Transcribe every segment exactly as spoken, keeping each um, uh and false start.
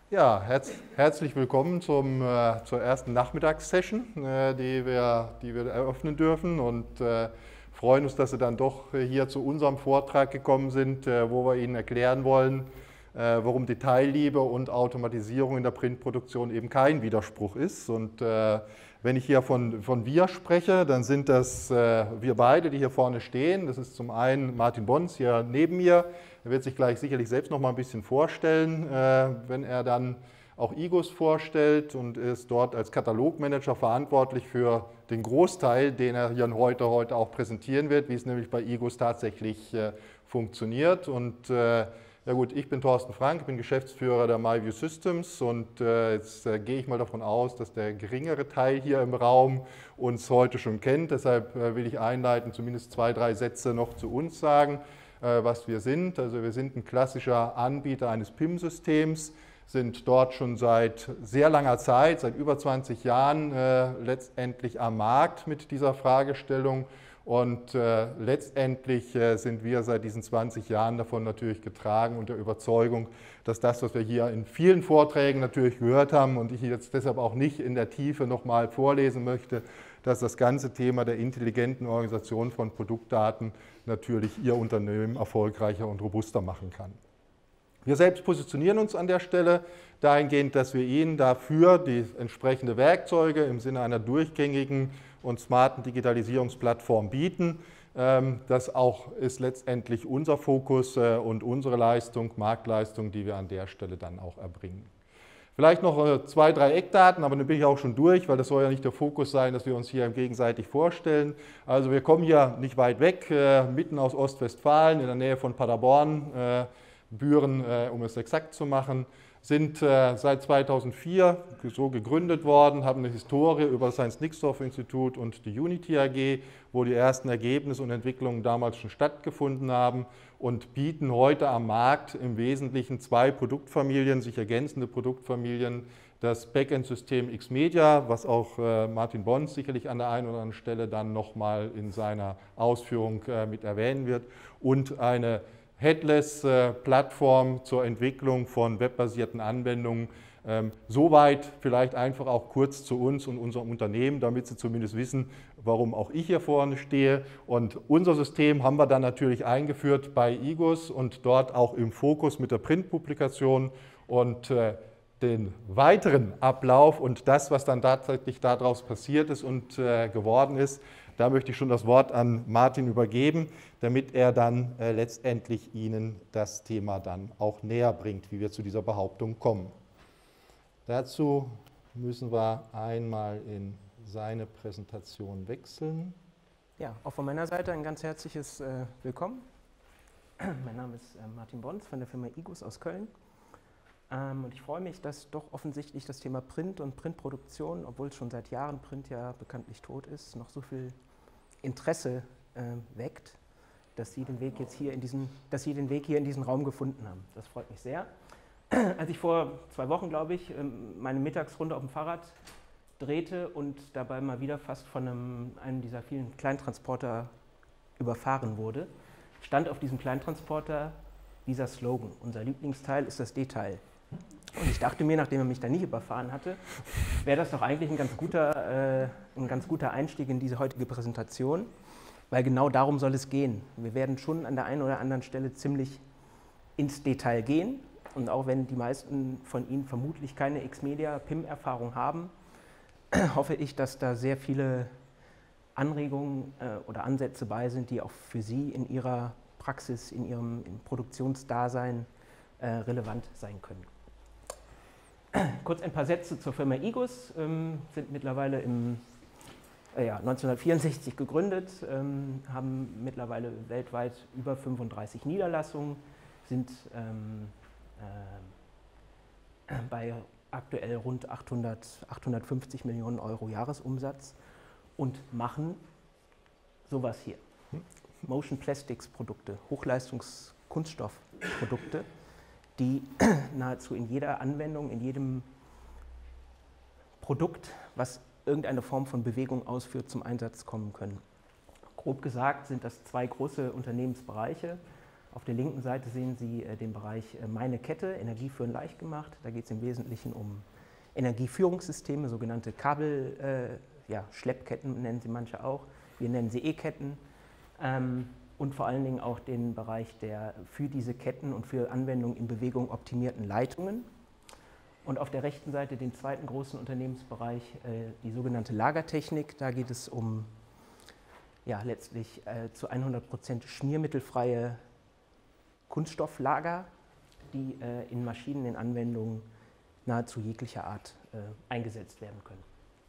Ja, herz, herzlich willkommen zum, äh, zur ersten Nachmittagssession, äh, die, wir, die wir eröffnen dürfen und äh, freuen uns, dass Sie dann doch hier zu unserem Vortrag gekommen sind, äh, wo wir Ihnen erklären wollen, äh, warum Detailliebe und Automatisierung in der Printproduktion eben kein Widerspruch ist. Und äh, wenn ich hier von, von wir spreche, dann sind das äh, wir beide, die hier vorne stehen. Das ist zum einen Martin Bons hier neben mir. Er wird sich gleich sicherlich selbst noch mal ein bisschen vorstellen, äh, wenn er dann auch I G U S vorstellt und ist dort als Katalogmanager verantwortlich für den Großteil, den er hier heute, heute auch präsentieren wird, wie es nämlich bei I G U S tatsächlich äh, funktioniert. Und äh, ja gut, ich bin Thorsten Frank, bin Geschäftsführer der MyView Systems und äh, jetzt äh, gehe ich mal davon aus, dass der geringere Teil hier im Raum uns heute schon kennt. Deshalb äh, will ich einleiten, zumindest zwei, drei Sätze noch zu uns sagen, äh, was wir sind. Also wir sind ein klassischer Anbieter eines P I M-Systems, sind dort schon seit sehr langer Zeit, seit über zwanzig Jahren äh, letztendlich am Markt mit dieser Fragestellung. Und äh, letztendlich äh, sind wir seit diesen zwanzig Jahren davon natürlich getragen und der Überzeugung, dass das, was wir hier in vielen Vorträgen natürlich gehört haben und ich jetzt deshalb auch nicht in der Tiefe nochmal vorlesen möchte, dass das ganze Thema der intelligenten Organisation von Produktdaten natürlich Ihr Unternehmen erfolgreicher und robuster machen kann. Wir selbst positionieren uns an der Stelle dahingehend, dass wir Ihnen dafür die entsprechenden Werkzeuge im Sinne einer durchgängigen und smarten Digitalisierungsplattform bieten. Das auch ist letztendlich unser Fokus und unsere Leistung, Marktleistung, die wir an der Stelle dann auch erbringen. Vielleicht noch zwei, drei Eckdaten, aber dann bin ich auch schon durch, weil das soll ja nicht der Fokus sein, dass wir uns hier gegenseitig vorstellen. Also wir kommen hier nicht weit weg, mitten aus Ostwestfalen, in der Nähe von Paderborn, Büren, um es exakt zu machen, sind äh, seit zweitausendvier so gegründet worden, haben eine Historie über das Heinz-Nixdorf-Institut und die Unity A G, wo die ersten Ergebnisse und Entwicklungen damals schon stattgefunden haben und bieten heute am Markt im Wesentlichen zwei Produktfamilien, sich ergänzende Produktfamilien, das Backend-System Xmedia, was auch äh, Martin Bons sicherlich an der einen oder anderen Stelle dann nochmal in seiner Ausführung äh, mit erwähnen wird, und eine Headless-Plattform zur Entwicklung von webbasierten Anwendungen. Soweit vielleicht einfach auch kurz zu uns und unserem Unternehmen, damit Sie zumindest wissen, warum auch ich hier vorne stehe. Und unser System haben wir dann natürlich eingeführt bei I G U S und dort auch im Fokus mit der Printpublikation und den weiteren Ablauf und das, was dann tatsächlich daraus passiert ist und geworden ist. Da möchte ich schon das Wort an Martin übergeben, damit er dann äh, letztendlich Ihnen das Thema dann auch näher bringt, wie wir zu dieser Behauptung kommen. Dazu müssen wir einmal in seine Präsentation wechseln. Ja, auch von meiner Seite ein ganz herzliches äh, Willkommen. Mein Name ist äh, Martin Bons von der Firma I G U S aus Köln. Ähm, und ich freue mich, dass doch offensichtlich das Thema Print und Printproduktion, obwohl es schon seit Jahren Print ja bekanntlich tot ist, noch so viel Interesse äh, weckt, dass Sie den Weg jetzt hier in diesen, dass Sie den Weg hier in diesen Raum gefunden haben. Das freut mich sehr. Als ich vor zwei Wochen, glaube ich, meine Mittagsrunde auf dem Fahrrad drehte und dabei mal wieder fast von einem, einem dieser vielen Kleintransporter überfahren wurde, stand auf diesem Kleintransporter dieser Slogan: Unser Lieblingsteil ist das Detail. Und ich dachte mir, nachdem er mich da nicht überfahren hatte, wäre das doch eigentlich ein ganz guter, äh, ein ganz guter Einstieg in diese heutige Präsentation, weil genau darum soll es gehen. Wir werden schon an der einen oder anderen Stelle ziemlich ins Detail gehen, und auch wenn die meisten von Ihnen vermutlich keine Xmedia P I M-Erfahrung haben, hoffe ich, dass da sehr viele Anregungen äh, oder Ansätze bei sind, die auch für Sie in Ihrer Praxis, in Ihrem in Produktionsdasein äh, relevant sein können. Kurz ein paar Sätze zur Firma I G U S, ähm, sind mittlerweile im, äh, ja, neunzehnhundertvierundsechzig gegründet, ähm, haben mittlerweile weltweit über fünfunddreißig Niederlassungen, sind ähm, äh, bei aktuell rund achthundert, achthundertfünfzig Millionen Euro Jahresumsatz und machen sowas hier. Motion Plastics Produkte, Hochleistungskunststoffprodukte, die nahezu in jeder Anwendung, in jedem Produkt, was irgendeine Form von Bewegung ausführt, zum Einsatz kommen können. Grob gesagt sind das zwei große Unternehmensbereiche. Auf der linken Seite sehen Sie äh, den Bereich äh, Meine Kette, Energieführen leicht gemacht. Da geht es im Wesentlichen um Energieführungssysteme, sogenannte Kabel, äh, ja, Schleppketten nennen sie manche auch. Wir nennen sie E-Ketten. Ähm, und vor allen Dingen auch den Bereich der für diese Ketten und für Anwendungen in Bewegung optimierten Leitungen. Und auf der rechten Seite den zweiten großen Unternehmensbereich, äh, die sogenannte Lagertechnik. Da geht es um ja, letztlich äh, zu hundert Prozent schmiermittelfreie Kunststofflager, die äh, in Maschinen, in Anwendungen nahezu jeglicher Art äh, eingesetzt werden können.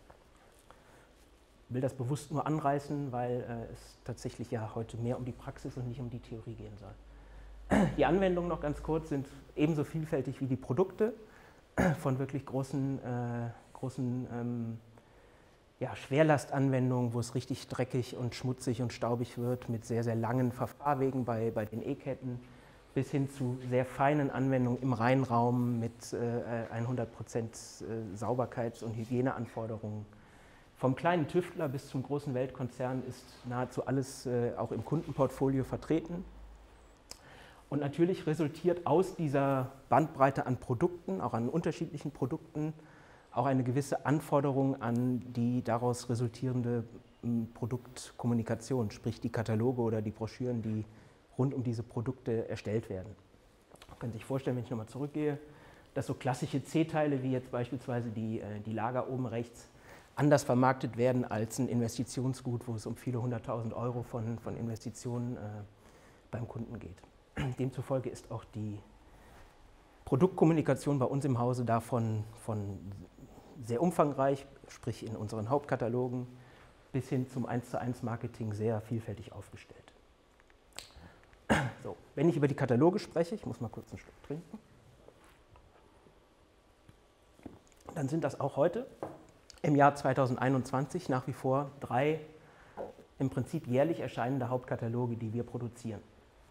Ich will das bewusst nur anreißen, weil äh, es tatsächlich ja heute mehr um die Praxis und nicht um die Theorie gehen soll. Die Anwendungen noch ganz kurz sind ebenso vielfältig wie die Produkte, von wirklich großen, äh, großen ähm, ja, Schwerlastanwendungen, wo es richtig dreckig und schmutzig und staubig wird, mit sehr, sehr langen Verfahrwegen bei, bei den E-Ketten, bis hin zu sehr feinen Anwendungen im Reinraum mit äh, hundert Prozent Sauberkeits- und Hygieneanforderungen. Vom kleinen Tüftler bis zum großen Weltkonzern ist nahezu alles äh, auch im Kundenportfolio vertreten. Und natürlich resultiert aus dieser Bandbreite an Produkten, auch an unterschiedlichen Produkten, auch eine gewisse Anforderung an die daraus resultierende m, Produktkommunikation, sprich die Kataloge oder die Broschüren, die rund um diese Produkte erstellt werden. Man kann sich vorstellen, wenn ich nochmal zurückgehe, dass so klassische C-Teile wie jetzt beispielsweise die, äh, die Lager oben rechts anders vermarktet werden als ein Investitionsgut, wo es um viele hunderttausend Euro von, von Investitionen äh, beim Kunden geht. Demzufolge ist auch die Produktkommunikation bei uns im Hause davon von sehr umfangreich, sprich in unseren Hauptkatalogen, bis hin zum eins zu eins Marketing sehr vielfältig aufgestellt. So, wenn ich über die Kataloge spreche, ich muss mal kurz einen Schluck trinken, dann sind das auch heute im Jahr zweitausendeinundzwanzig nach wie vor drei im Prinzip jährlich erscheinende Hauptkataloge, die wir produzieren.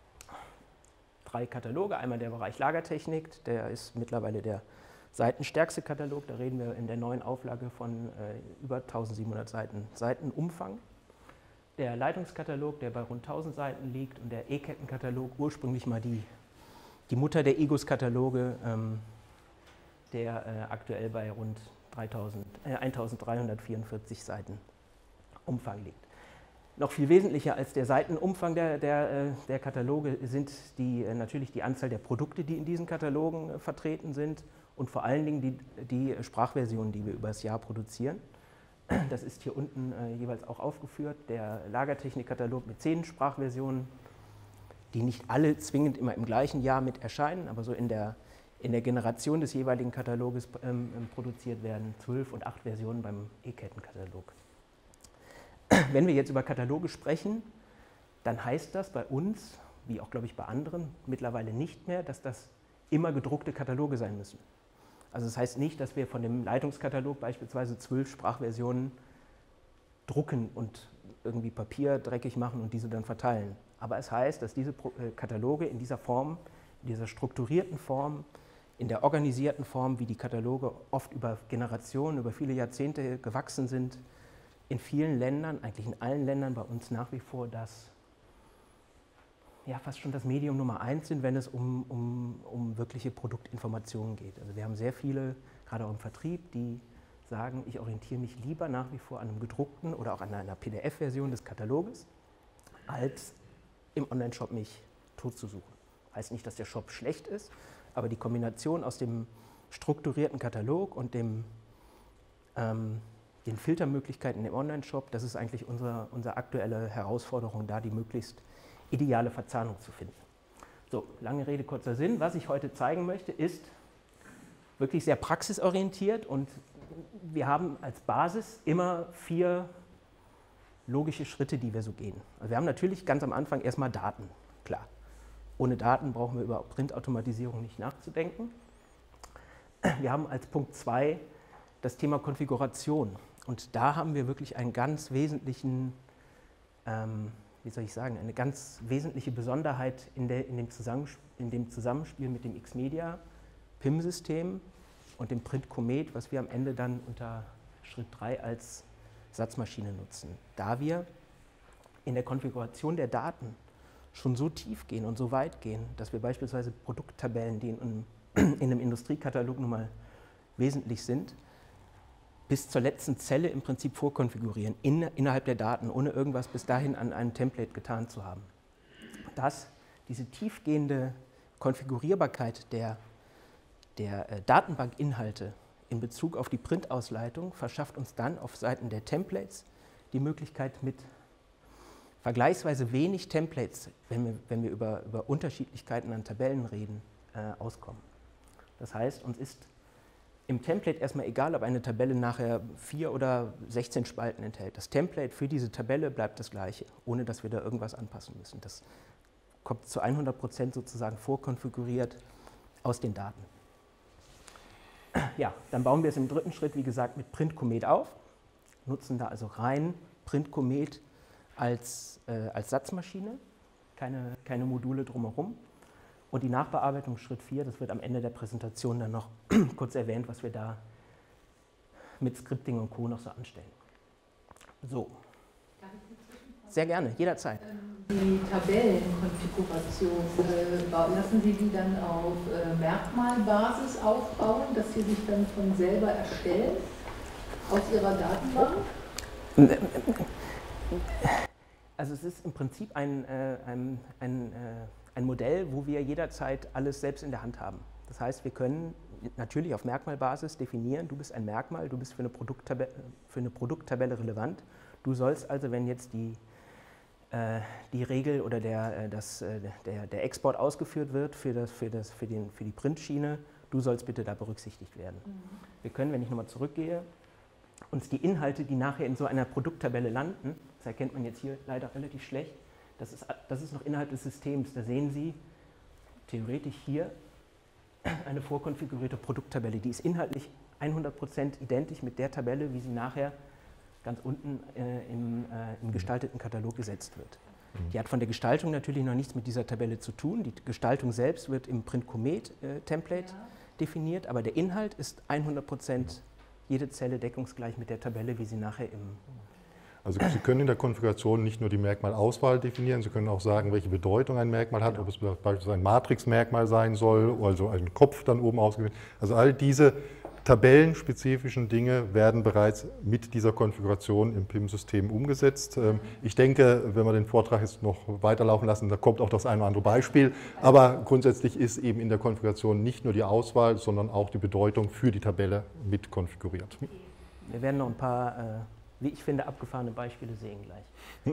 Drei Kataloge, einmal der Bereich Lagertechnik, der ist mittlerweile der seitenstärkste Katalog, da reden wir in der neuen Auflage von äh, über eintausendsiebenhundert Seiten Seitenumfang. Der Leitungskatalog, der bei rund tausend Seiten liegt, und der E-Kettenkatalog, ursprünglich mal die, die Mutter der I G U S-Kataloge, ähm, der äh, aktuell bei rund eintausenddreihundertvierundvierzig Seiten Umfang liegt. Noch viel wesentlicher als der Seitenumfang der, der, der Kataloge sind die, natürlich die Anzahl der Produkte, die in diesen Katalogen vertreten sind, und vor allen Dingen die, die Sprachversionen, die wir über das Jahr produzieren. Das ist hier unten äh, jeweils auch aufgeführt, der Lagertechnik-Katalog mit zehn Sprachversionen, die nicht alle zwingend immer im gleichen Jahr mit erscheinen, aber so in der, in der Generation des jeweiligen Kataloges ähm, produziert werden, zwölf und acht Versionen beim E-Kettenkatalog. Wenn wir jetzt über Kataloge sprechen, dann heißt das bei uns, wie auch, glaube ich, bei anderen, mittlerweile nicht mehr, dass das immer gedruckte Kataloge sein müssen. Also das heißt nicht, dass wir von dem Leitungskatalog beispielsweise zwölf Sprachversionen drucken und irgendwie Papier dreckig machen und diese dann verteilen. Aber es heißt, dass diese Kataloge in dieser Form, in dieser strukturierten Form, in der organisierten Form, wie die Kataloge oft über Generationen, über viele Jahrzehnte gewachsen sind, in vielen Ländern, eigentlich in allen Ländern bei uns nach wie vor das, ja, fast schon das Medium Nummer eins sind, wenn es um, um, um wirkliche Produktinformationen geht. Also wir haben sehr viele, gerade auch im Vertrieb, die sagen, ich orientiere mich lieber nach wie vor an einem gedruckten oder auch an einer P D F-Version des Kataloges, als im Online-Shop mich totzusuchen. Heißt nicht, dass der Shop schlecht ist, aber die Kombination aus dem strukturierten Katalog und dem ähm, den Filtermöglichkeiten im Online-Shop, das ist eigentlich unsere, unsere aktuelle Herausforderung, da die möglichst ideale Verzahnung zu finden. So, lange Rede, kurzer Sinn. Was ich heute zeigen möchte, ist wirklich sehr praxisorientiert, und wir haben als Basis immer vier logische Schritte, die wir so gehen. Also wir haben natürlich ganz am Anfang erstmal Daten, klar. Ohne Daten brauchen wir über Printautomatisierung nicht nachzudenken. Wir haben als Punkt zwei das Thema Konfiguration. Und da haben wir wirklich einen ganz wesentlichen, ähm, wie soll ich sagen, eine ganz wesentliche Besonderheit in, der, in, dem, Zusammenspiel, in dem Zusammenspiel mit dem X-Media P I M-System und dem Print Comet, was wir am Ende dann unter Schritt drei als Satzmaschine nutzen. Da wir in der Konfiguration der Daten schon so tief gehen und so weit gehen, dass wir beispielsweise Produkttabellen, die in, in einem Industriekatalog nun mal wesentlich sind, bis zur letzten Zelle im Prinzip vorkonfigurieren, in, innerhalb der Daten, ohne irgendwas bis dahin an einem Template getan zu haben. Das, diese tiefgehende Konfigurierbarkeit der, der äh, Datenbankinhalte in Bezug auf die Printausleitung verschafft uns dann auf Seiten der Templates die Möglichkeit, mit vergleichsweise wenig Templates, wenn wir, wenn wir über, über Unterschiedlichkeiten an Tabellen reden, äh, auskommen. Das heißt, uns ist im Template erstmal egal, ob eine Tabelle nachher vier oder sechzehn Spalten enthält. Das Template für diese Tabelle bleibt das gleiche, ohne dass wir da irgendwas anpassen müssen. Das kommt zu hundert Prozent sozusagen vorkonfiguriert aus den Daten. Ja, dann bauen wir es im dritten Schritt, wie gesagt, mit Print-Comet auf, nutzen da also rein Print-Comet als, äh, als Satzmaschine, keine, keine Module drumherum. Und die Nachbearbeitung Schritt vier, das wird am Ende der Präsentation dann noch kurz erwähnt, was wir da mit Scripting und Co. noch so anstellen. So. Sehr gerne, jederzeit. Die Tabellenkonfiguration, äh, lassen Sie die dann auf äh, Merkmalbasis aufbauen, dass sie sich dann von selber erstellen aus Ihrer Datenbank? Also es ist im Prinzip ein, äh, ein, ein, äh, ein Modell, wo wir jederzeit alles selbst in der Hand haben. Das heißt, wir können natürlich auf Merkmalbasis definieren, du bist ein Merkmal, du bist für eine Produkttabelle, für eine Produkttabelle relevant. Du sollst also, wenn jetzt die, äh, die Regel oder der, äh, das, äh, der, der Export ausgeführt wird für, das, für, das, für, den, für die Printschiene, du sollst bitte da berücksichtigt werden. Mhm. Wir können, wenn ich nochmal zurückgehe, uns die Inhalte, die nachher in so einer Produkttabelle landen, das erkennt man jetzt hier leider relativ schlecht, das ist, das ist noch innerhalb des Systems. Da sehen Sie theoretisch hier eine vorkonfigurierte Produkttabelle. Die ist inhaltlich hundert Prozent identisch mit der Tabelle, wie sie nachher ganz unten äh, im, äh, im gestalteten Katalog gesetzt wird. Die hat von der Gestaltung natürlich noch nichts mit dieser Tabelle zu tun. Die Gestaltung selbst wird im Print-Comet-Template ja. definiert, aber der Inhalt ist hundert Prozent jede Zelle deckungsgleich mit der Tabelle, wie sie nachher im... Also Sie können in der Konfiguration nicht nur die Merkmalauswahl definieren, Sie können auch sagen, welche Bedeutung ein Merkmal hat, genau. ob es beispielsweise ein Matrixmerkmal sein soll, also ein Kopf dann oben ausgewählt. Also all diese tabellenspezifischen Dinge werden bereits mit dieser Konfiguration im P I M-System umgesetzt. Ich denke, wenn wir den Vortrag jetzt noch weiterlaufen lassen, da kommt auch das ein oder andere Beispiel. Aber grundsätzlich ist eben in der Konfiguration nicht nur die Auswahl, sondern auch die Bedeutung für die Tabelle mit konfiguriert. Wir werden noch ein paar, äh, wie ich finde, abgefahrene Beispiele sehen gleich.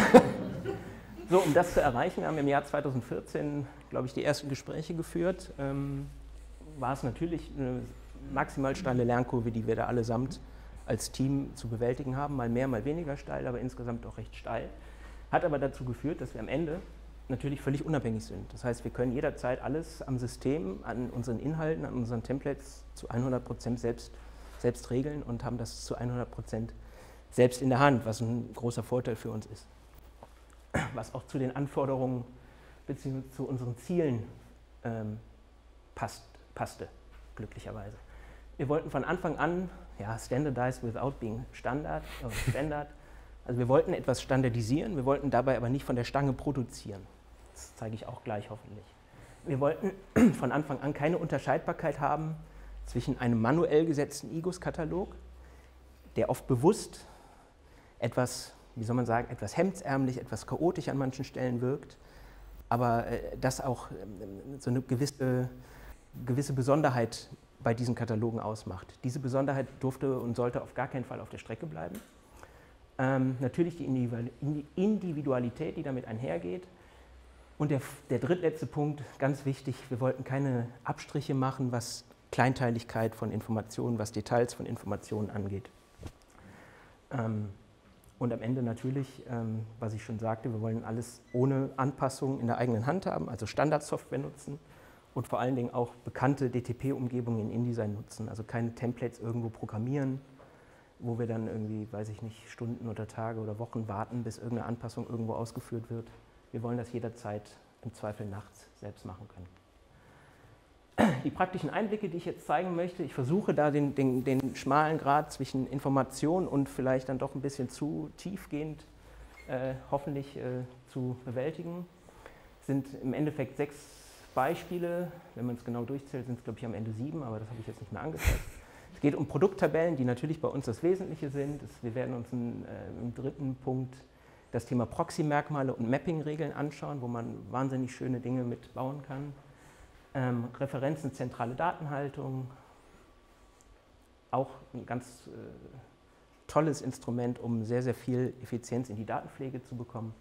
So, um das zu erreichen, haben wir im Jahr zweitausendvierzehn, glaube ich, die ersten Gespräche geführt. Ähm, war es natürlich eine maximal steile Lernkurve, die wir da allesamt als Team zu bewältigen haben, mal mehr, mal weniger steil, aber insgesamt auch recht steil. Hat aber dazu geführt, dass wir am Ende natürlich völlig unabhängig sind. Das heißt, wir können jederzeit alles am System, an unseren Inhalten, an unseren Templates zu hundert Prozent selbst, selbst regeln und haben das zu hundert Prozent selbst in der Hand, was ein großer Vorteil für uns ist. Was auch zu den Anforderungen bzw. zu unseren Zielen ähm, passt, passte, glücklicherweise. Wir wollten von Anfang an, ja, standardized without being standard, äh, standard, also wir wollten etwas standardisieren, wir wollten dabei aber nicht von der Stange produzieren. Das zeige ich auch gleich hoffentlich. Wir wollten von Anfang an keine Unterscheidbarkeit haben zwischen einem manuell gesetzten I G O S-Katalog, der oft bewusst etwas, wie soll man sagen, etwas hemdsärmlich, etwas chaotisch an manchen Stellen wirkt, aber äh, das auch äh, so eine gewisse, gewisse Besonderheit bei diesen Katalogen ausmacht. Diese Besonderheit durfte und sollte auf gar keinen Fall auf der Strecke bleiben. Ähm, natürlich die Individualität, die damit einhergeht. Und der, der drittletzte Punkt, ganz wichtig, wir wollten keine Abstriche machen, was Kleinteiligkeit von Informationen, was Details von Informationen angeht. Ähm, und am Ende natürlich, ähm, was ich schon sagte, wir wollen alles ohne Anpassung in der eigenen Hand haben, also Standardsoftware nutzen. Und vor allen Dingen auch bekannte D T P-Umgebungen in InDesign nutzen, also keine Templates irgendwo programmieren, wo wir dann irgendwie, weiß ich nicht, Stunden oder Tage oder Wochen warten, bis irgendeine Anpassung irgendwo ausgeführt wird. Wir wollen das jederzeit im Zweifel nachts selbst machen können. Die praktischen Einblicke, die ich jetzt zeigen möchte, ich versuche da den, den, den schmalen Grad zwischen Information und vielleicht dann doch ein bisschen zu tiefgehend äh, hoffentlich äh, zu bewältigen. sind im Endeffekt sechs Beispiele. Wenn man es genau durchzählt, sind es, glaube ich, am Ende sieben, aber das habe ich jetzt nicht mehr angezeigt. Es geht um Produkttabellen, die natürlich bei uns das Wesentliche sind. Es, wir werden uns in, äh, im dritten Punkt das Thema Proxy-Merkmale und Mapping-Regeln anschauen, wo man wahnsinnig schöne Dinge mitbauen kann. Ähm, Referenzen, zentrale Datenhaltung, auch ein ganz äh, tolles Instrument, um sehr, sehr viel Effizienz in die Datenpflege zu bekommen.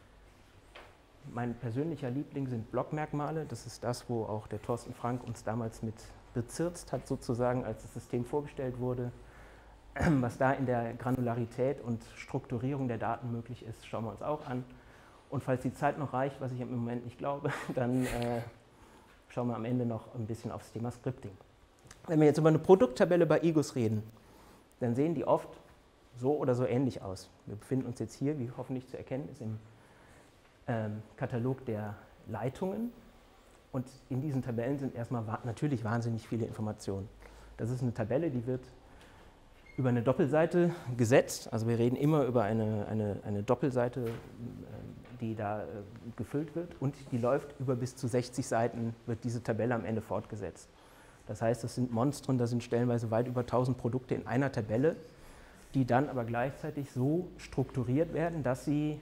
Mein persönlicher Liebling sind Blockmerkmale. Das ist das, wo auch der Thorsten Frank uns damals mit bezirzt hat, sozusagen, als das System vorgestellt wurde. Was da in der Granularität und Strukturierung der Daten möglich ist, schauen wir uns auch an. Und falls die Zeit noch reicht, was ich im Moment nicht glaube, dann äh, schauen wir am Ende noch ein bisschen aufs Thema Scripting. Wenn wir jetzt über eine Produkttabelle bei I G O S reden, dann sehen die oft so oder so ähnlich aus. Wir befinden uns jetzt hier, wie hoffentlich zu erkennen ist, im ähm, Katalog der Leitungen. Und in diesen Tabellen sind erstmal wa- natürlich wahnsinnig viele Informationen. Das ist eine Tabelle, die wird über eine Doppelseite gesetzt. Also wir reden immer über eine, eine, eine Doppelseite, die da äh, gefüllt wird. Und die läuft über bis zu sechzig Seiten, wird diese Tabelle am Ende fortgesetzt. Das heißt, das sind Monstren, da sind stellenweise weit über tausend Produkte in einer Tabelle, die dann aber gleichzeitig so strukturiert werden, dass sie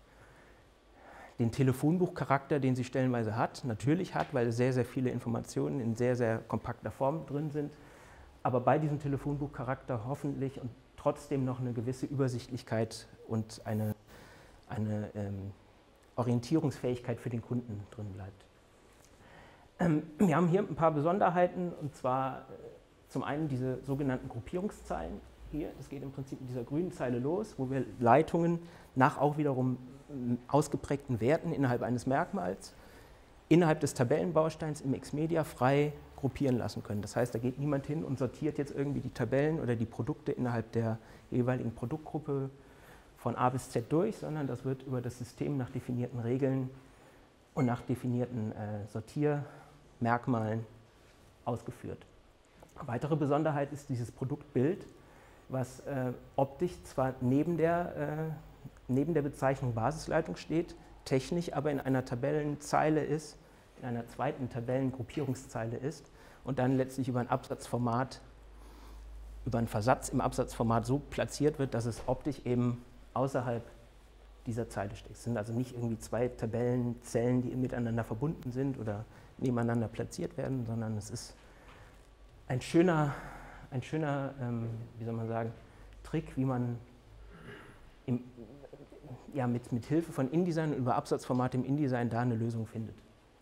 den Telefonbuchcharakter, den sie stellenweise hat, natürlich hat, weil sehr, sehr viele Informationen in sehr, sehr kompakter Form drin sind, aber bei diesem Telefonbuchcharakter hoffentlich und trotzdem noch eine gewisse Übersichtlichkeit und eine, eine ähm, Orientierungsfähigkeit für den Kunden drin bleibt. Ähm, wir haben hier ein paar Besonderheiten, und zwar äh, zum einen diese sogenannten Gruppierungszeilen. Hier, das geht im Prinzip mit dieser grünen Zeile los, wo wir Leitungen nach auch wiederum ausgeprägten Werten innerhalb eines Merkmals innerhalb des Tabellenbausteins im Xmedia frei gruppieren lassen können. Das heißt, da geht niemand hin und sortiert jetzt irgendwie die Tabellen oder die Produkte innerhalb der jeweiligen Produktgruppe von A bis Z durch, sondern das wird über das System nach definierten Regeln und nach definierten äh, Sortiermerkmalen ausgeführt. Eine weitere Besonderheit ist dieses Produktbild, was äh, optisch zwar neben der, äh, neben der Bezeichnung Basisleitung steht, technisch aber in einer Tabellenzeile ist, in einer zweiten Tabellengruppierungszeile ist und dann letztlich über ein Absatzformat, über einen Versatz im Absatzformat so platziert wird, dass es optisch eben außerhalb dieser Zeile steht. Es sind also nicht irgendwie zwei Tabellenzellen, die miteinander verbunden sind oder nebeneinander platziert werden, sondern es ist ein schöner, ein schöner ähm, wie soll man sagen, Trick, wie man im, ja, mit, mit Hilfe von InDesign und über Absatzformat im InDesign da eine Lösung findet.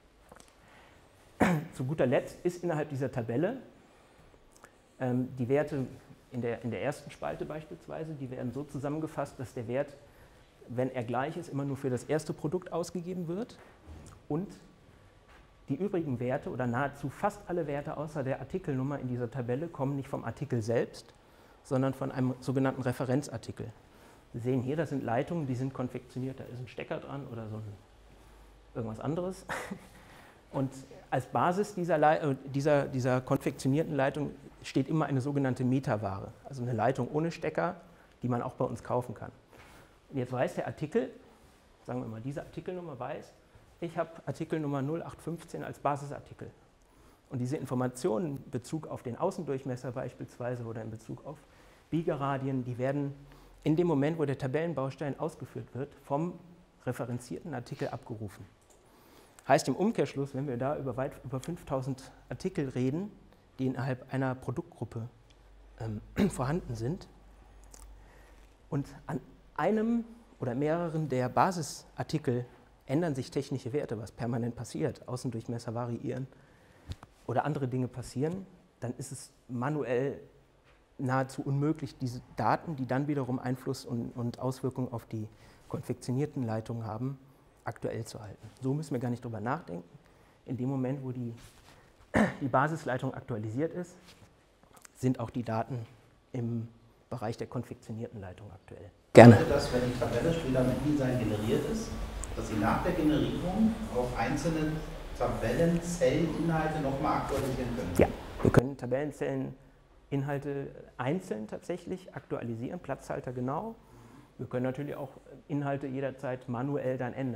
Zu guter Letzt ist innerhalb dieser Tabelle ähm, die Werte in der, in der ersten Spalte beispielsweise, die werden so zusammengefasst, dass der Wert, wenn er gleich ist, immer nur für das erste Produkt ausgegeben wird und die übrigen Werte oder nahezu fast alle Werte außer der Artikelnummer in dieser Tabelle kommen nicht vom Artikel selbst, sondern von einem sogenannten Referenzartikel. Wir sehen hier, das sind Leitungen, die sind konfektioniert, da ist ein Stecker dran oder so ein, irgendwas anderes. Und als Basis dieser, Le dieser, dieser konfektionierten Leitung steht immer eine sogenannte Metaware, also eine Leitung ohne Stecker, die man auch bei uns kaufen kann. Und jetzt weiß der Artikel, sagen wir mal, diese Artikelnummer weiß, ich habe Artikelnummer null acht fünfzehn als Basisartikel. Und diese Informationen in Bezug auf den Außendurchmesser beispielsweise oder in Bezug auf Biegeradien, die werden in dem Moment, wo der Tabellenbaustein ausgeführt wird, vom referenzierten Artikel abgerufen. Heißt im Umkehrschluss, wenn wir da über weit über fünftausend Artikel reden, die innerhalb einer Produktgruppe ähm, vorhanden sind und an einem oder mehreren der Basisartikel ändern sich technische Werte, was permanent passiert, Außendurchmesser variieren oder andere Dinge passieren, dann ist es manuell nahezu unmöglich, diese Daten, die dann wiederum Einfluss und, und Auswirkungen auf die konfektionierten Leitungen haben, aktuell zu halten. So müssen wir gar nicht drüber nachdenken. In dem Moment, wo die, die Basisleitung aktualisiert ist, sind auch die Daten im Bereich der konfektionierten Leitung aktuell. Gerne. Bedeutet das, wenn die Tabelle später mit InDesign generiert ist, dass Sie nach der Generierung auf einzelnen Tabellenzelleninhalte nochmal aktualisieren können? Ja, wir können Tabellenzelleninhalte einzeln tatsächlich aktualisieren, Platzhalter genau. Wir können natürlich auch Inhalte jederzeit manuell dann ändern.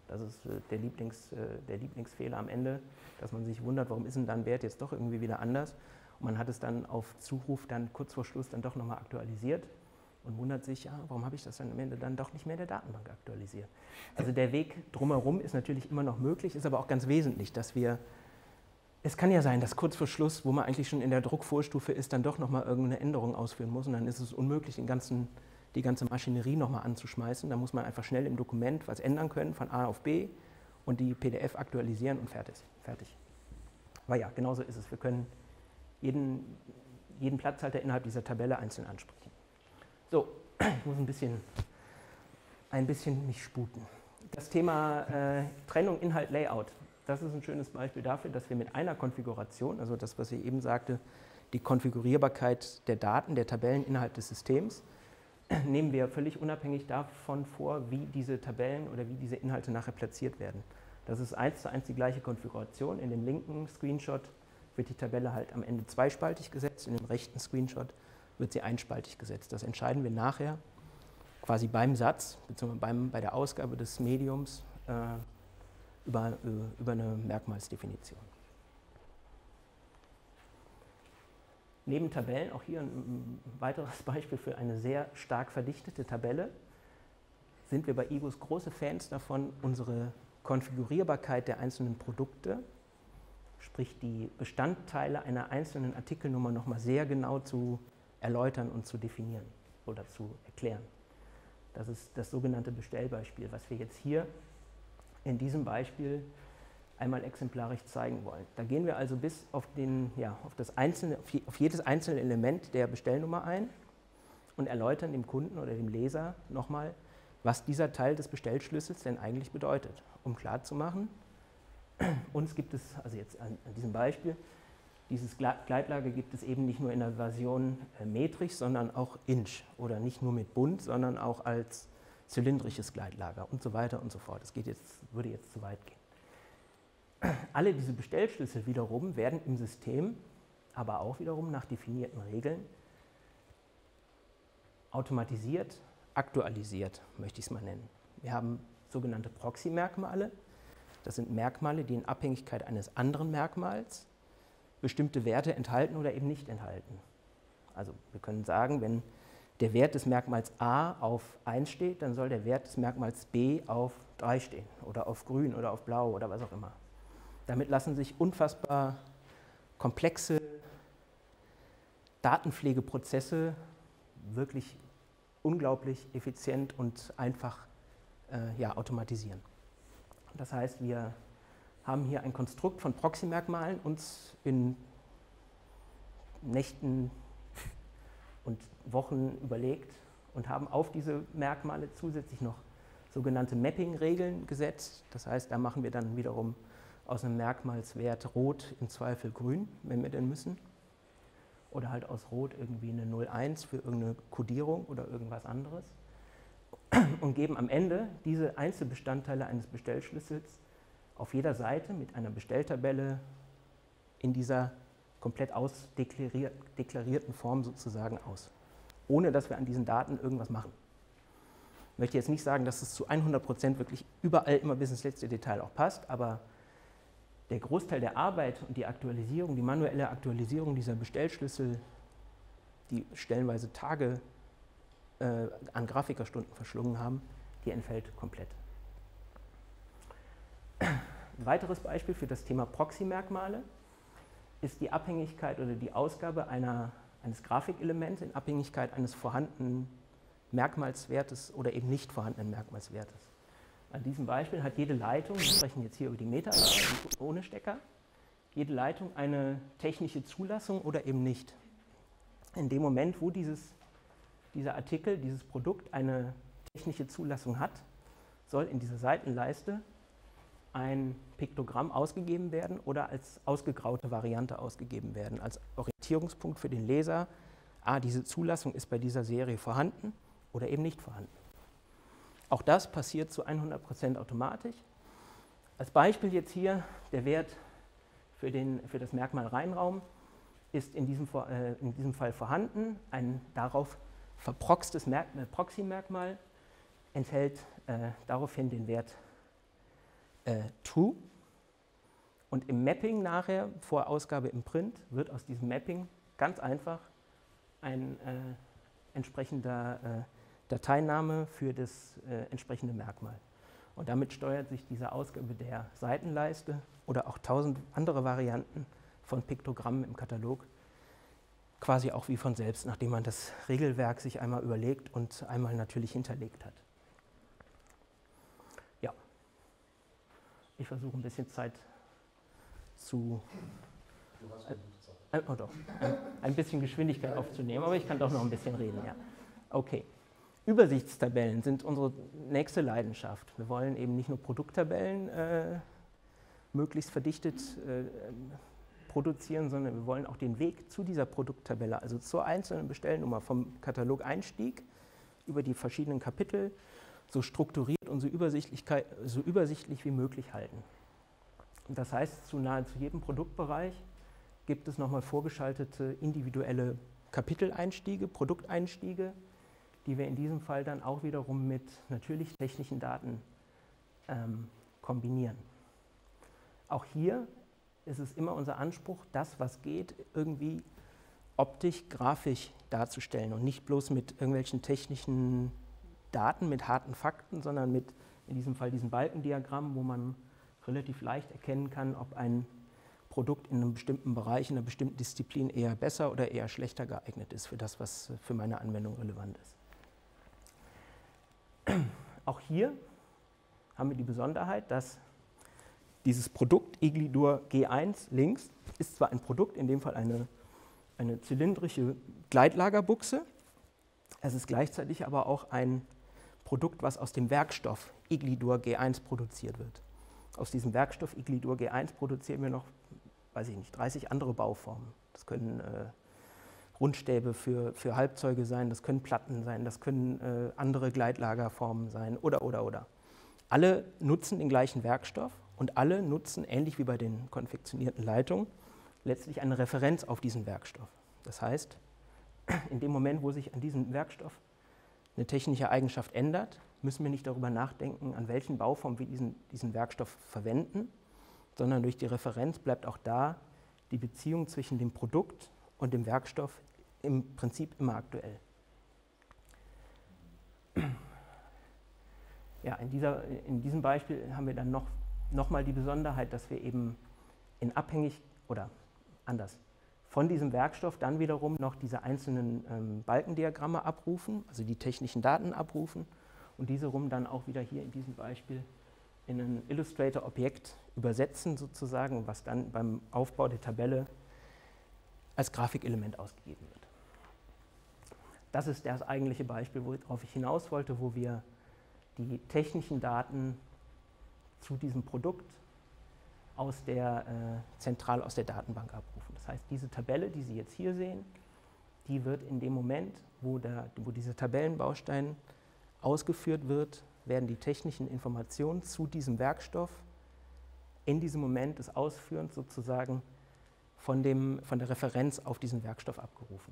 Das ist äh, der, Lieblings, äh, der Lieblingsfehler am Ende, dass man sich wundert, warum ist denn da ein Wert jetzt doch irgendwie wieder anders. Und man hat es dann auf Zuruf dann kurz vor Schluss dann doch nochmal aktualisiert und wundert sich, ja, warum habe ich das dann am Ende dann doch nicht mehr in der Datenbank aktualisiert. Also der Weg drumherum ist natürlich immer noch möglich, ist aber auch ganz wesentlich, dass wir, es kann ja sein, dass kurz vor Schluss, wo man eigentlich schon in der Druckvorstufe ist, dann doch nochmal irgendeine Änderung ausführen muss und dann ist es unmöglich, den ganzen, die ganze Maschinerie nochmal anzuschmeißen. Da muss man einfach schnell im Dokument was ändern können, von A auf B und die P D F aktualisieren und fertig. fertig. Aber ja, genauso ist es. Wir können jeden, jeden Platzhalter innerhalb dieser Tabelle einzeln ansprechen. So, ich muss ein bisschen, ein bisschen mich sputen. Das Thema äh, Trennung, Inhalt, Layout, das ist ein schönes Beispiel dafür, dass wir mit einer Konfiguration, also das, was ich eben sagte, die Konfigurierbarkeit der Daten, der Tabellen innerhalb des Systems, nehmen wir völlig unabhängig davon vor, wie diese Tabellen oder wie diese Inhalte nachher platziert werden. Das ist eins zu eins die gleiche Konfiguration. In dem linken Screenshot wird die Tabelle halt am Ende zweispaltig gesetzt, in dem rechten Screenshot wird sie einspaltig gesetzt. Das entscheiden wir nachher quasi beim Satz, beziehungsweise beim, bei der Ausgabe des Mediums äh, über, äh, über eine Merkmalsdefinition. Neben Tabellen auch hier ein weiteres Beispiel für eine sehr stark verdichtete Tabelle. Sind wir bei Igos große Fans davon, unsere Konfigurierbarkeit der einzelnen Produkte, sprich die Bestandteile einer einzelnen Artikelnummer nochmal sehr genau zu erläutern und zu definieren oder zu erklären. Das ist das sogenannte Bestellbeispiel, was wir jetzt hier in diesem Beispiel einmal exemplarisch zeigen wollen. Da gehen wir also bis auf, den, ja, auf, das einzelne, auf jedes einzelne Element der Bestellnummer ein und erläutern dem Kunden oder dem Leser nochmal, was dieser Teil des Bestellschlüssels denn eigentlich bedeutet, um klarzumachen, uns gibt es, also jetzt an, an diesem Beispiel, dieses Gleitlager gibt es eben nicht nur in der Version äh, metrisch, sondern auch inch oder nicht nur mit Bund, sondern auch als zylindrisches Gleitlager und so weiter und so fort. Das geht jetzt, würde jetzt zu weit gehen. Alle diese Bestellschlüssel wiederum werden im System, aber auch wiederum nach definierten Regeln automatisiert, aktualisiert, möchte ich es mal nennen. Wir haben sogenannte Proxy-Merkmale. Das sind Merkmale, die in Abhängigkeit eines anderen Merkmals bestimmte Werte enthalten oder eben nicht enthalten. Also wir können sagen, wenn der Wert des Merkmals A auf eins steht, dann soll der Wert des Merkmals B auf drei stehen oder auf grün oder auf blau oder was auch immer. Damit lassen sich unfassbar komplexe Datenpflegeprozesse wirklich unglaublich effizient und einfach äh, ja, automatisieren. Das heißt, wir haben hier ein Konstrukt von Proxy-Merkmalen uns in Nächten und Wochen überlegt und haben auf diese Merkmale zusätzlich noch sogenannte Mapping-Regeln gesetzt. Das heißt, da machen wir dann wiederum aus einem Merkmalswert Rot im Zweifel grün, wenn wir denn müssen. Oder halt aus Rot irgendwie eine null eins für irgendeine Kodierung oder irgendwas anderes. Und geben am Ende diese Einzelbestandteile eines Bestellschlüssels auf jeder Seite mit einer Bestelltabelle in dieser komplett ausdeklarierten Form sozusagen aus, ohne dass wir an diesen Daten irgendwas machen. Ich möchte jetzt nicht sagen, dass es zu hundert Prozent wirklich überall immer bis ins letzte Detail auch passt, aber der Großteil der Arbeit und die Aktualisierung, die manuelle Aktualisierung dieser Bestellschlüssel, die stellenweise Tage äh, an Grafikerstunden verschlungen haben, die entfällt komplett. Ein weiteres Beispiel für das Thema Proxy-Merkmale ist die Abhängigkeit oder die Ausgabe einer, eines Grafikelements in Abhängigkeit eines vorhandenen Merkmalswertes oder eben nicht vorhandenen Merkmalswertes. An diesem Beispiel hat jede Leitung, wir sprechen jetzt hier über die Metaleitung ohne Stecker, jede Leitung eine technische Zulassung oder eben nicht. In dem Moment, wo dieses, dieser Artikel, dieses Produkt eine technische Zulassung hat, soll in dieser Seitenleiste ein Piktogramm ausgegeben werden oder als ausgegraute Variante ausgegeben werden, als Orientierungspunkt für den Leser, ah, diese Zulassung ist bei dieser Serie vorhanden oder eben nicht vorhanden. Auch das passiert zu hundert Prozent automatisch. Als Beispiel jetzt hier, der Wert für, den, für das Merkmal Reinraum ist in diesem, äh, in diesem Fall vorhanden. Ein darauf verproxtes Merk- Proxy-Merkmal enthält äh, daraufhin den Wert äh, True. Und im Mapping nachher, vor Ausgabe im Print, wird aus diesem Mapping ganz einfach ein äh, entsprechender äh, Dateiname für das äh, entsprechende Merkmal. Und damit steuert sich diese Ausgabe der Seitenleiste oder auch tausend andere Varianten von Piktogrammen im Katalog quasi auch wie von selbst, nachdem man das Regelwerk sich einmal überlegt und einmal natürlich hinterlegt hat. Ja, ich versuche ein bisschen Zeit zu, äh, oh doch, ein, ein bisschen Geschwindigkeit aufzunehmen, aber ich kann doch noch ein bisschen reden. Ja. Okay. Übersichtstabellen sind unsere nächste Leidenschaft. Wir wollen eben nicht nur Produkttabellen äh, möglichst verdichtet äh, produzieren, sondern wir wollen auch den Weg zu dieser Produkttabelle, also zur einzelnen Bestellnummer vom Katalogeinstieg über die verschiedenen Kapitel, so strukturiert und so, so übersichtlich wie möglich halten. Und das heißt, zu nahezu jedem Produktbereich gibt es nochmal vorgeschaltete individuelle Kapiteleinstiege, Produkteinstiege, die wir in diesem Fall dann auch wiederum mit natürlich technischen Daten ähm, kombinieren. Auch hier ist es immer unser Anspruch, das, was geht, irgendwie optisch, grafisch darzustellen und nicht bloß mit irgendwelchen technischen Daten, mit harten Fakten, sondern mit, in diesem Fall, diesen Balkendiagrammen, wo man relativ leicht erkennen kann, ob ein Produkt in einem bestimmten Bereich, in einer bestimmten Disziplin eher besser oder eher schlechter geeignet ist für das, was für meine Anwendung relevant ist. Auch hier haben wir die Besonderheit, dass dieses Produkt Iglidur G eins links ist zwar ein Produkt, in dem Fall eine, eine zylindrische Gleitlagerbuchse, es ist gleichzeitig aber auch ein Produkt, was aus dem Werkstoff Iglidur G eins produziert wird. Aus diesem Werkstoff Iglidur G eins produzieren wir noch, weiß ich nicht, dreißig andere Bauformen. Das können äh, Rundstäbe für, für Halbzeuge sein, das können Platten sein, das können äh, andere Gleitlagerformen sein oder, oder, oder. Alle nutzen den gleichen Werkstoff und alle nutzen, ähnlich wie bei den konfektionierten Leitungen, letztlich eine Referenz auf diesen Werkstoff. Das heißt, in dem Moment, wo sich an diesem Werkstoff eine technische Eigenschaft ändert, müssen wir nicht darüber nachdenken, an welchen Bauformen wir diesen, diesen Werkstoff verwenden, sondern durch die Referenz bleibt auch da die Beziehung zwischen dem Produkt und dem Werkstoff im Prinzip immer aktuell. Ja, in, dieser, in diesem Beispiel haben wir dann noch, noch mal die Besonderheit, dass wir eben in abhängig oder anders von diesem Werkstoff dann wiederum noch diese einzelnen ähm, Balkendiagramme abrufen, also die technischen Daten abrufen und diese rum dann auch wieder hier in diesem Beispiel in ein Illustrator-Objekt übersetzen sozusagen, was dann beim Aufbau der Tabelle als Grafikelement ausgegeben wird. Das ist das eigentliche Beispiel, worauf ich hinaus wollte, wo wir die technischen Daten zu diesem Produkt aus der, äh, zentral aus der Datenbank abrufen. Das heißt, diese Tabelle, die Sie jetzt hier sehen, die wird in dem Moment, wo, der, wo dieser Tabellenbaustein ausgeführt wird, werden die technischen Informationen zu diesem Werkstoff in diesem Moment des Ausführens sozusagen von, dem, von der Referenz auf diesen Werkstoff abgerufen.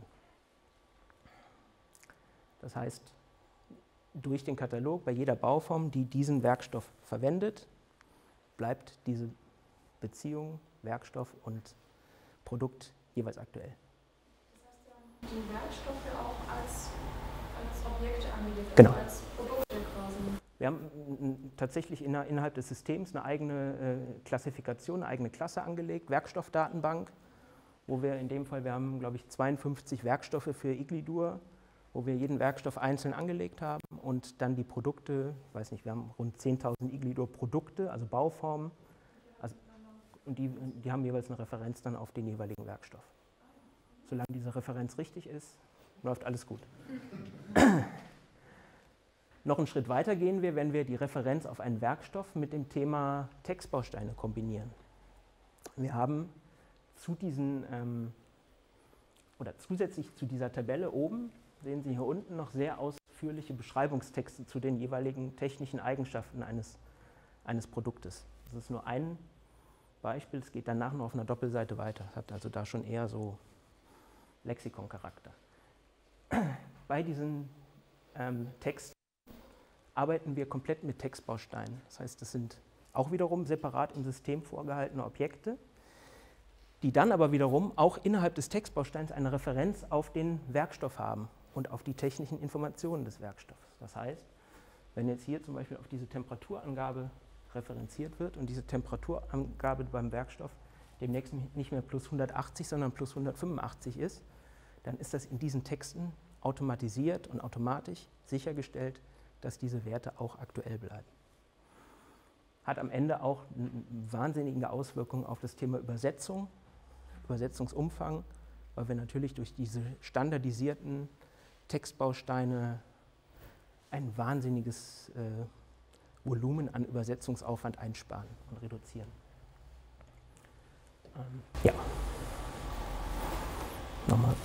Das heißt, durch den Katalog, bei jeder Bauform, die diesen Werkstoff verwendet, bleibt diese Beziehung Werkstoff und Produkt jeweils aktuell. Das heißt, Sie haben die Werkstoffe auch als, als Objekte angelegt, genau. Also als Produkte quasi. Wir haben tatsächlich innerhalb des Systems eine eigene Klassifikation, eine eigene Klasse angelegt, Werkstoffdatenbank, wo wir in dem Fall, wir haben, glaube ich, zweiundfünfzig Werkstoffe für Iglidur, wo wir jeden Werkstoff einzeln angelegt haben und dann die Produkte, ich weiß nicht, wir haben rund zehntausend Iglidur-Produkte, also Bauformen, also, und die, die haben jeweils eine Referenz dann auf den jeweiligen Werkstoff. Solange diese Referenz richtig ist, läuft alles gut. Noch einen Schritt weiter gehen wir, wenn wir die Referenz auf einen Werkstoff mit dem Thema Textbausteine kombinieren. Wir haben zu diesen, ähm, oder zusätzlich zu dieser Tabelle oben, sehen Sie hier unten noch sehr ausführliche Beschreibungstexte zu den jeweiligen technischen Eigenschaften eines, eines Produktes. Das ist nur ein Beispiel, es geht danach noch auf einer Doppelseite weiter, hat also da schon eher so Lexikon-Charakter. Bei diesen ähm, Texten arbeiten wir komplett mit Textbausteinen. Das heißt, das sind auch wiederum separat im System vorgehaltene Objekte, die dann aber wiederum auch innerhalb des Textbausteins eine Referenz auf den Werkstoff haben und auf die technischen Informationen des Werkstoffs. Das heißt, wenn jetzt hier zum Beispiel auf diese Temperaturangabe referenziert wird und diese Temperaturangabe beim Werkstoff demnächst nicht mehr plus hundertachtzig, sondern plus hundertfünfundachtzig ist, dann ist das in diesen Texten automatisiert und automatisch sichergestellt, dass diese Werte auch aktuell bleiben. Hat am Ende auch eine wahnsinnige Auswirkung auf das Thema Übersetzung, Übersetzungsumfang, weil wir natürlich durch diese standardisierten Textbausteine ein wahnsinniges äh, Volumen an Übersetzungsaufwand einsparen und reduzieren. Ähm, ja. Nochmal.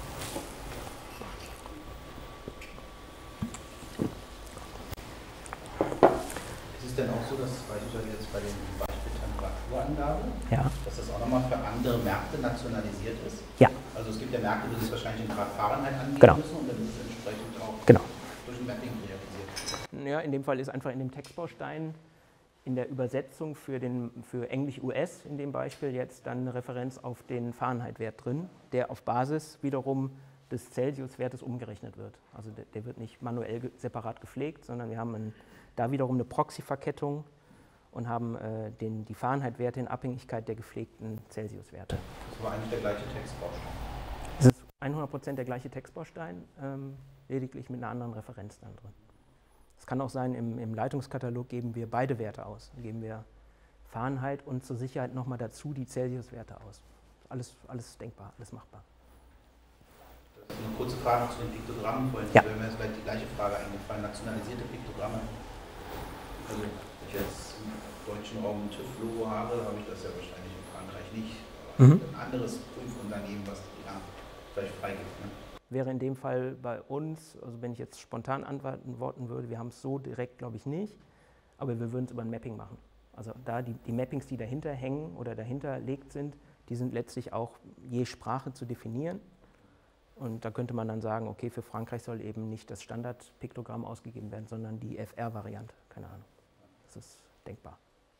Ist es denn auch so, dass beispielsweise jetzt bei dem Beispiel Temperaturangabe, Ja. dass das auch nochmal für andere Märkte nationalisiert ist? Ja. Also es gibt ja Märkte, wo sie es wahrscheinlich in Grad Fahrenheit angeben Genau. müssen und dann ist es entsprechend auch Genau. durch ein Mapping realisiert. Ja, in dem Fall ist einfach in dem Textbaustein in der Übersetzung für, den, für Englisch-U S in dem Beispiel jetzt dann eine Referenz auf den Fahrenheit-Wert drin, der auf Basis wiederum des Celsius-Wertes umgerechnet wird. Also der, der wird nicht manuell ge separat gepflegt, sondern wir haben ein, da wiederum eine Proxy-Verkettung und haben äh, den, die Fahrenheit-Werte in Abhängigkeit der gepflegten Celsius-Werte. Das war eigentlich der gleiche Textbaustein. Es ist hundert Prozent der gleiche Textbaustein, ähm, lediglich mit einer anderen Referenz dann drin. Es kann auch sein, im, im Leitungskatalog geben wir beide Werte aus. Dann geben wir Fahrenheit und zur Sicherheit nochmal dazu die Celsius-Werte aus. Alles, alles denkbar, alles machbar. Das ist eine kurze Frage zu den Piktogrammen. Vorhin Ja. wäre mir jetzt gleich die gleiche Frage eingefallen. Nationalisierte Piktogramme. Also wenn ich jetzt im deutschen Raum ein TÜV-Logo habe, habe ich das ja wahrscheinlich in Frankreich nicht. Aber Mhm. ein anderes Prüfunternehmen, was die ja vielleicht freigibt. Ne? Wäre in dem Fall bei uns, also wenn ich jetzt spontan antworten würde, wir haben es so direkt, glaube ich, nicht, aber wir würden es über ein Mapping machen. Also da die, die Mappings, die dahinter hängen oder dahinterlegt sind, die sind letztlich auch je Sprache zu definieren. Und da könnte man dann sagen, okay, für Frankreich soll eben nicht das Standardpiktogramm ausgegeben werden, sondern die F R-Variante. Keine Ahnung. Das ist denkbar.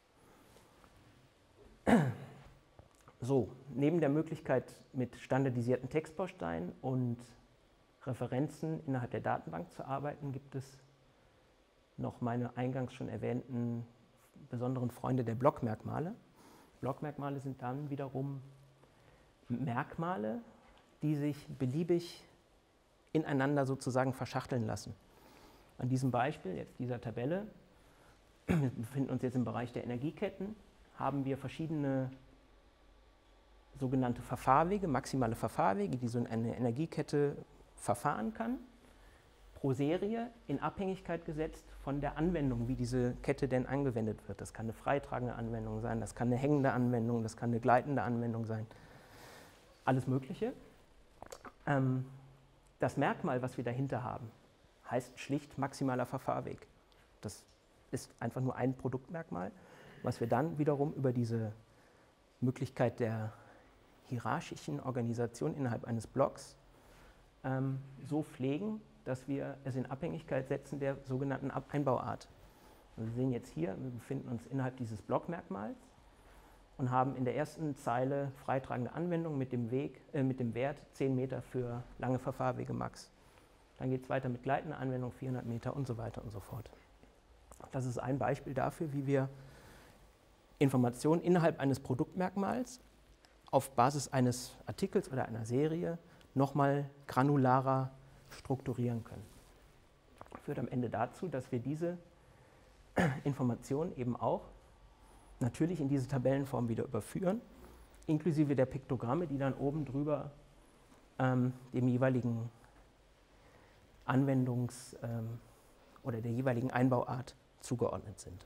So, neben der Möglichkeit mit standardisierten Textbausteinen und Referenzen innerhalb der Datenbank zu arbeiten, gibt es noch meine eingangs schon erwähnten besonderen Freunde der Blockmerkmale. Blockmerkmale sind dann wiederum Merkmale, die sich beliebig ineinander sozusagen verschachteln lassen. An diesem Beispiel, jetzt dieser Tabelle, wir befinden uns jetzt im Bereich der Energieketten, haben wir verschiedene sogenannte Verfahrwege, maximale Verfahrwege, die so eine Energiekette verfahren kann, pro Serie in Abhängigkeit gesetzt von der Anwendung, wie diese Kette denn angewendet wird. Das kann eine freitragende Anwendung sein, das kann eine hängende Anwendung, das kann eine gleitende Anwendung sein, alles Mögliche. Ähm, das Merkmal, was wir dahinter haben, heißt schlicht maximaler Verfahrweg. Das ist einfach nur ein Produktmerkmal, was wir dann wiederum über diese Möglichkeit der hierarchischen Organisation innerhalb eines Blocks ähm, so pflegen, dass wir es in Abhängigkeit setzen der sogenannten Einbauart. Und wir sehen jetzt hier, wir befinden uns innerhalb dieses Blockmerkmals und haben in der ersten Zeile freitragende Anwendung mit dem, Weg, äh, mit dem Wert zehn Meter für lange Verfahrwege max. Dann geht es weiter mit gleitender Anwendung vierhundert Meter und so weiter und so fort. Das ist ein Beispiel dafür, wie wir Informationen innerhalb eines Produktmerkmals auf Basis eines Artikels oder einer Serie nochmal granularer strukturieren können. Führt am Ende dazu, dass wir diese Informationen eben auch natürlich in diese Tabellenform wieder überführen, inklusive der Piktogramme, die dann oben drüber ähm, dem jeweiligen Anwendungs- ähm, oder der jeweiligen Einbauart zugeordnet sind.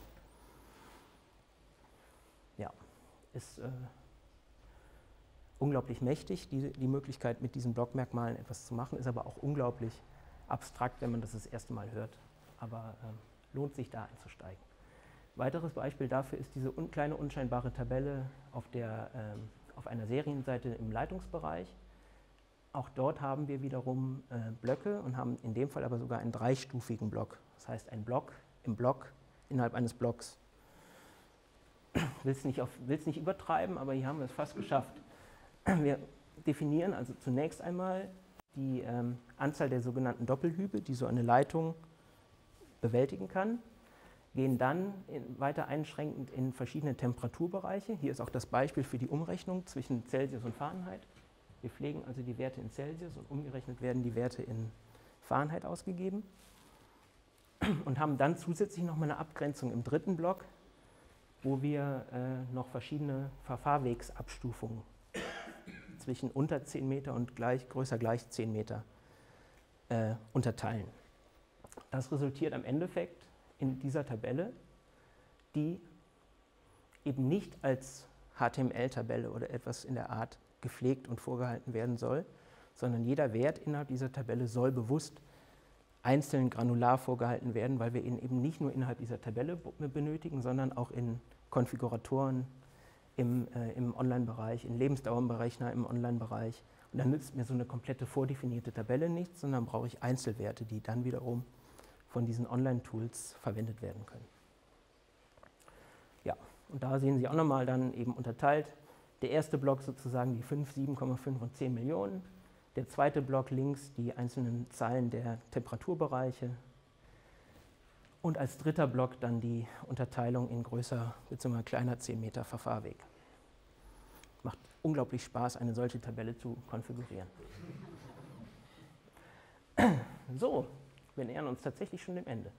Ja, ist äh, unglaublich mächtig, die, die Möglichkeit, mit diesen Blockmerkmalen etwas zu machen, ist aber auch unglaublich abstrakt, wenn man das das erste Mal hört. Aber äh, lohnt sich, da einzusteigen. Weiteres Beispiel dafür ist diese un kleine unscheinbare Tabelle auf, der, ähm, auf einer Serienseite im Leitungsbereich. Auch dort haben wir wiederum äh, Blöcke und haben in dem Fall aber sogar einen dreistufigen Block. Das heißt, ein Block im Block innerhalb eines Blocks. will es nicht, auf, will's nicht übertreiben, aber hier haben wir es fast geschafft. Wir definieren also zunächst einmal die ähm, Anzahl der sogenannten Doppelhübe, die so eine Leitung bewältigen kann, gehen dann in, weiter einschränkend in verschiedene Temperaturbereiche. Hier ist auch das Beispiel für die Umrechnung zwischen Celsius und Fahrenheit. Wir pflegen also die Werte in Celsius und umgerechnet werden die Werte in Fahrenheit ausgegeben und haben dann zusätzlich noch mal eine Abgrenzung im dritten Block, wo wir äh, noch verschiedene Verfahrwegsabstufungen zwischen unter zehn Meter und gleich, größer gleich zehn Meter äh, unterteilen. Das resultiert am Endeffekt in dieser Tabelle, die eben nicht als H T M L-Tabelle oder etwas in der Art gepflegt und vorgehalten werden soll, sondern jeder Wert innerhalb dieser Tabelle soll bewusst einzeln granular vorgehalten werden, weil wir ihn eben nicht nur innerhalb dieser Tabelle benötigen, sondern auch in Konfiguratoren im, äh, im Online-Bereich, in Lebensdauerberechner im Online-Bereich. Und dann nützt mir so eine komplette vordefinierte Tabelle nichts, sondern brauche ich Einzelwerte, die dann wiederum von diesen Online-Tools verwendet werden können. Ja, und da sehen Sie auch nochmal dann eben unterteilt. Der erste Block sozusagen die fünf, sieben Komma fünf und zehn Millionen. Der zweite Block links die einzelnen Zahlen der Temperaturbereiche. Und als dritter Block dann die Unterteilung in größer bzw. kleiner zehn Meter Verfahrweg. Macht unglaublich Spaß, eine solche Tabelle zu konfigurieren. So, wir nähern uns tatsächlich schon dem Ende.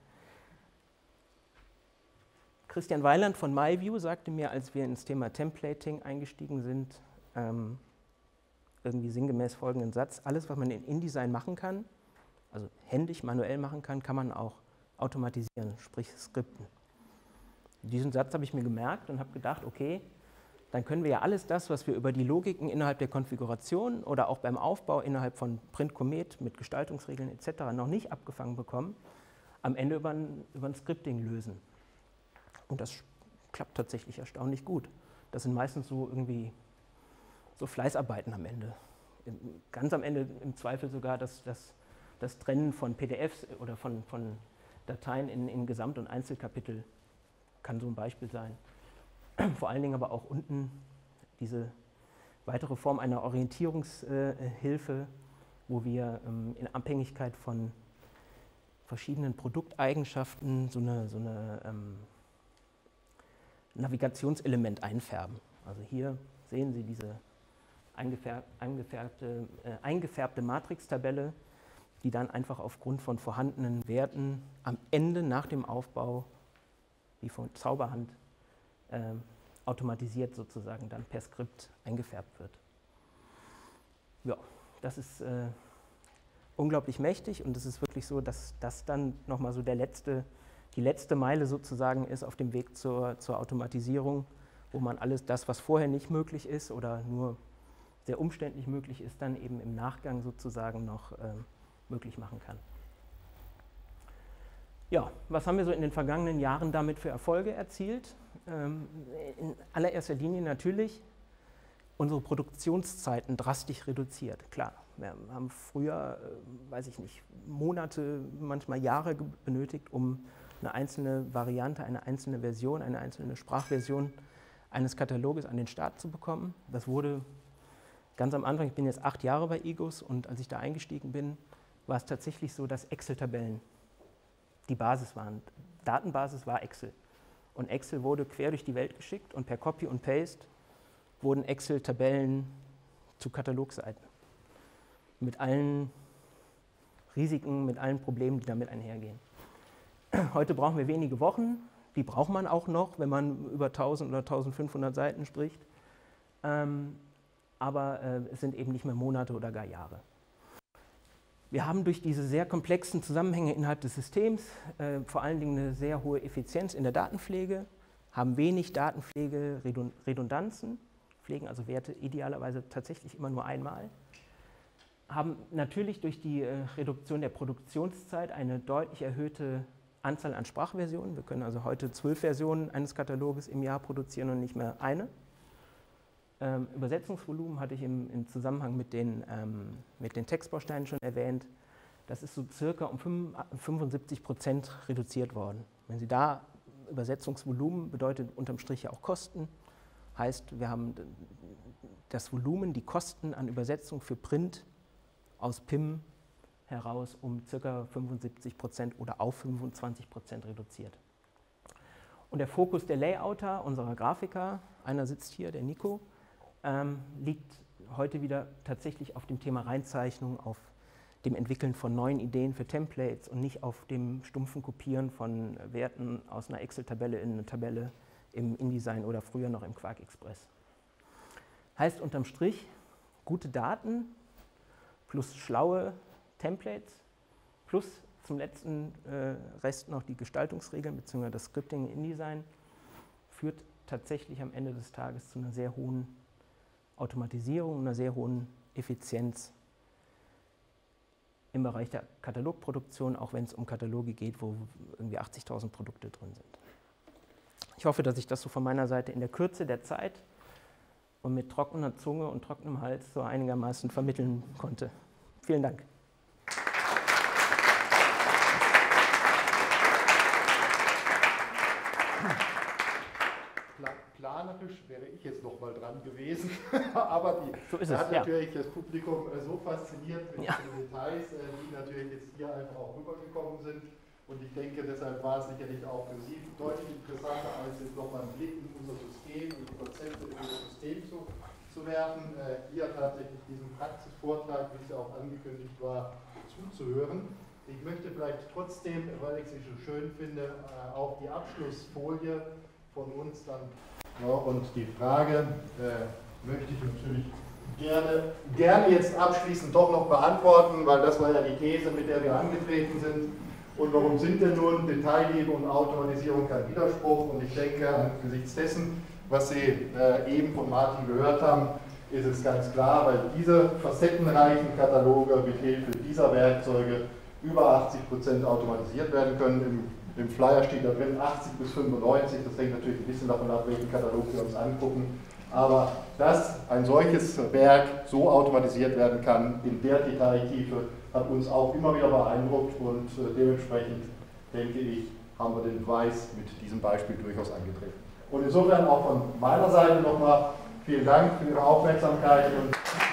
Christian Weiland von MyView sagte mir, als wir ins Thema Templating eingestiegen sind, ähm, irgendwie sinngemäß folgenden Satz: Alles, was man in InDesign machen kann, also händisch, manuell machen kann, kann man auch automatisieren, sprich skripten. Diesen Satz habe ich mir gemerkt und habe gedacht, okay, dann können wir ja alles das, was wir über die Logiken innerhalb der Konfiguration oder auch beim Aufbau innerhalb von Print Comet mit Gestaltungsregeln et cetera noch nicht abgefangen bekommen, am Ende über ein, über ein Scripting lösen. Und das klappt tatsächlich erstaunlich gut. Das sind meistens so irgendwie so Fleißarbeiten am Ende. Ganz am Ende im Zweifel sogar das, das, das Trennen von P D Fs oder von, von Dateien in, in Gesamt- und Einzelkapitel kann so ein Beispiel sein. Vor allen Dingen aber auch unten diese weitere Form einer Orientierungshilfe, wo wir ähm, in Abhängigkeit von verschiedenen Produkteigenschaften so eine, so eine ähm, Navigationselement einfärben. Also hier sehen Sie diese eingefärb, eingefärbte, äh, eingefärbte Matrix-Tabelle, die dann einfach aufgrund von vorhandenen Werten am Ende nach dem Aufbau, wie von Zauberhand, äh, automatisiert sozusagen dann per Skript eingefärbt wird. Ja, das ist äh, unglaublich mächtig und es ist wirklich so, dass das dann nochmal so der letzte, die letzte Meile sozusagen ist auf dem Weg zur, zur Automatisierung, wo man alles das, was vorher nicht möglich ist oder nur sehr umständlich möglich ist, dann eben im Nachgang sozusagen noch äh, möglich machen kann. Ja, was haben wir so in den vergangenen Jahren damit für Erfolge erzielt? Ähm, in allererster Linie natürlich unsere Produktionszeiten drastisch reduziert. Klar, wir haben früher, äh, weiß ich nicht, Monate, manchmal Jahre benötigt, um eine einzelne Variante, eine einzelne Version, eine einzelne Sprachversion eines Kataloges an den Start zu bekommen. Das wurde ganz am Anfang, ich bin jetzt acht Jahre bei IGUS und als ich da eingestiegen bin, war es tatsächlich so, dass Excel-Tabellen die Basis waren. Datenbasis war Excel. Und Excel wurde quer durch die Welt geschickt und per Copy und Paste wurden Excel-Tabellen zu Katalogseiten. Mit allen Risiken, mit allen Problemen, die damit einhergehen. Heute brauchen wir wenige Wochen. Die braucht man auch noch, wenn man über tausend oder eintausendfünfhundert Seiten spricht. Ähm, aber äh, es sind eben nicht mehr Monate oder gar Jahre. Wir haben durch diese sehr komplexen Zusammenhänge innerhalb des Systems äh, vor allen Dingen eine sehr hohe Effizienz in der Datenpflege, haben wenig Datenpflege-Redundanzen, pflegen also Werte idealerweise tatsächlich immer nur einmal, haben natürlich durch die äh, Reduktion der Produktionszeit eine deutlich erhöhte Anzahl an Sprachversionen. Wir können also heute zwölf Versionen eines Kataloges im Jahr produzieren und nicht mehr eine. Ähm, Übersetzungsvolumen hatte ich im, im Zusammenhang mit den, ähm, mit den Textbausteinen schon erwähnt. Das ist so circa um fünfundsiebzig Prozent reduziert worden. Wenn Sie da Übersetzungsvolumen bedeutet unterm Strich ja auch Kosten. Heißt, wir haben das Volumen, die Kosten an Übersetzung für Print aus P I M heraus um ca. fünfundsiebzig Prozent oder auf fünfundzwanzig Prozent reduziert. Und der Fokus der Layouter, unserer Grafiker, einer sitzt hier, der Nico, ähm, liegt heute wieder tatsächlich auf dem Thema Reinzeichnung, auf dem Entwickeln von neuen Ideen für Templates und nicht auf dem stumpfen Kopieren von Werten aus einer Excel-Tabelle in eine Tabelle im InDesign oder früher noch im Quark Express. Heißt unterm Strich, gute Daten plus schlaue Templates plus zum letzten äh, Rest noch die Gestaltungsregeln bzw. das Scripting in InDesign führt tatsächlich am Ende des Tages zu einer sehr hohen Automatisierung, einer sehr hohen Effizienz im Bereich der Katalogproduktion, auch wenn es um Kataloge geht, wo irgendwie achtzigtausend Produkte drin sind. Ich hoffe, dass ich das so von meiner Seite in der Kürze der Zeit und mit trockener Zunge und trockenem Hals so einigermaßen vermitteln konnte. Vielen Dank. Planerisch wäre ich jetzt noch mal dran gewesen, aber die so ist er es, hat ja. natürlich das Publikum so fasziniert mit ja. den Details, die natürlich jetzt hier einfach auch rübergekommen sind. Und ich denke, deshalb war es sicherlich auch für Sie deutlich interessanter, als jetzt nochmal einen Blick in unser System und die Konzepte in unser System zu, zu werfen. Äh, hier tatsächlich diesen Praxisvortrag, wie es ja auch angekündigt war, zuzuhören. Ich möchte vielleicht trotzdem, weil ich sie so schön finde, äh, auch die Abschlussfolie von uns dann. Ja, und die Frage äh, möchte ich natürlich gerne, gerne jetzt abschließend doch noch beantworten, weil das war ja die These, mit der wir angetreten sind. Und warum sind denn nun Detailliebe und Automatisierung kein Widerspruch? Und ich denke, angesichts dessen, was Sie äh, eben von Martin gehört haben, ist es ganz klar, weil diese facettenreichen Kataloge mit Hilfe dieser Werkzeuge über achtzig Prozent automatisiert werden können. Im, Im Flyer steht da drin achtzig bis fünfundneunzig, das hängt natürlich ein bisschen davon ab, welchen Katalog wir uns angucken. Aber dass ein solches Werk so automatisiert werden kann, in der Detailtiefe, hat uns auch immer wieder beeindruckt und äh, dementsprechend, denke ich, haben wir den Beweis mit diesem Beispiel durchaus angetreten. Und insofern auch von meiner Seite nochmal vielen Dank für Ihre Aufmerksamkeit. Und